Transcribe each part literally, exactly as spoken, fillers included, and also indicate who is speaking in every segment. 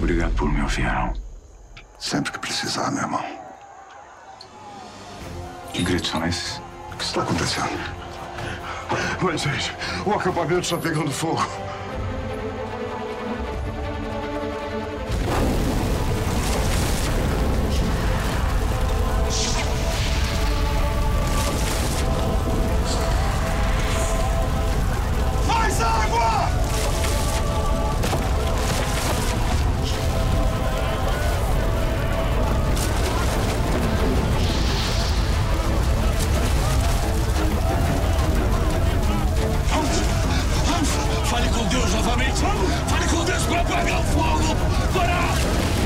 Speaker 1: Obrigado por me ouviram.
Speaker 2: Sempre que precisar, meu irmão.
Speaker 1: Que gritos são esses?
Speaker 2: O que está acontecendo?
Speaker 3: Moisés, o acampamento está pegando fogo. Mais água!
Speaker 4: Fale com Deus novamente! Fale com Deus para apagar o fogo! Para!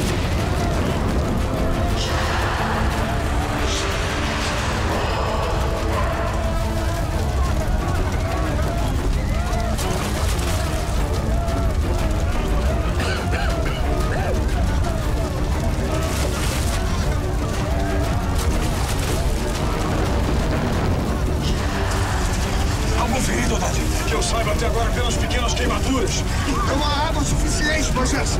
Speaker 4: Algum ferido, Dade?
Speaker 3: Que eu saiba até agora apenas pequenas queimaduras.
Speaker 2: Não há água suficiente, Moisés.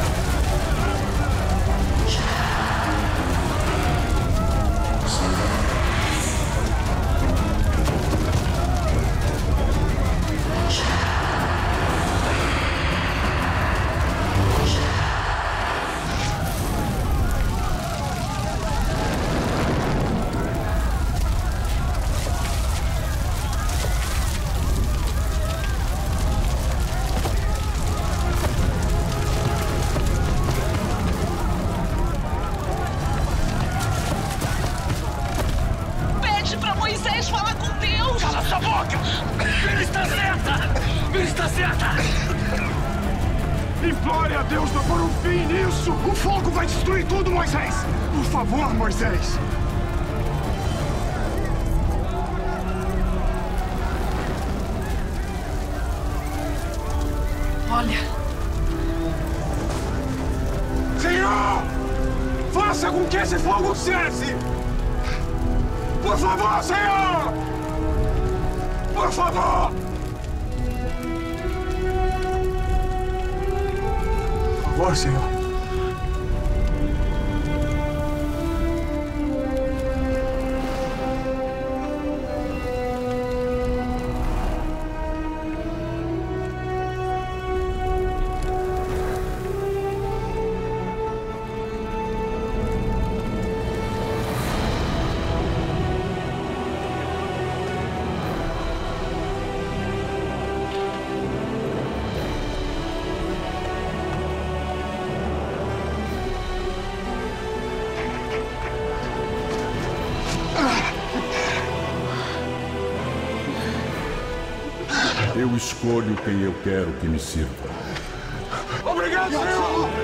Speaker 5: Pede pra Moisés falar com Deus!
Speaker 4: Cala sua boca! Ele está certa! Ele está certa!
Speaker 3: Implore a Deus para pôr um fim nisso! O fogo vai destruir tudo, Moisés! Por favor, Moisés!
Speaker 5: Olha,
Speaker 3: Senhor! Faça com que esse fogo cesse! Por favor, Senhor! Por favor! Por favor, Senhor!
Speaker 6: Eu escolho quem eu quero que me sirva.
Speaker 3: Obrigado, Senhor!